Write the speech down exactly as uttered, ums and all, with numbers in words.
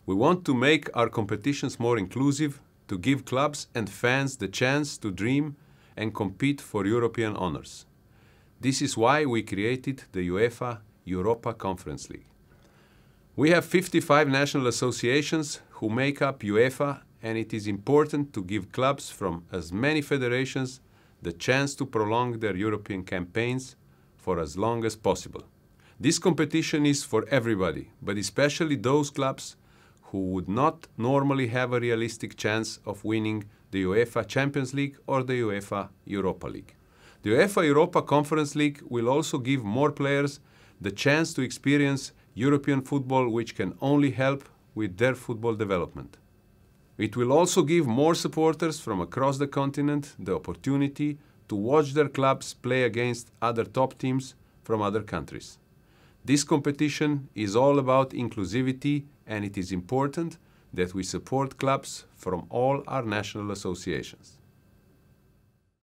We want to make our competitions more inclusive, to give clubs and fans the chance to dream and compete for European honors. This is why we created the UEFA Europa Conference League. We have fifty-five national associations who make up UEFA, and it is important to give clubs from as many federations the chance to prolong their European campaigns for as long as possible. This competition is for everybody, but especially those clubs who would not normally have a realistic chance of winning the UEFA Champions League or the UEFA Europa League. The UEFA Europa Conference League will also give more players the chance to experience European football, which can only help with their football development. It will also give more supporters from across the continent the opportunity to watch their clubs play against other top teams from other countries. This competition is all about inclusivity, and it is important that we support clubs from all our national associations.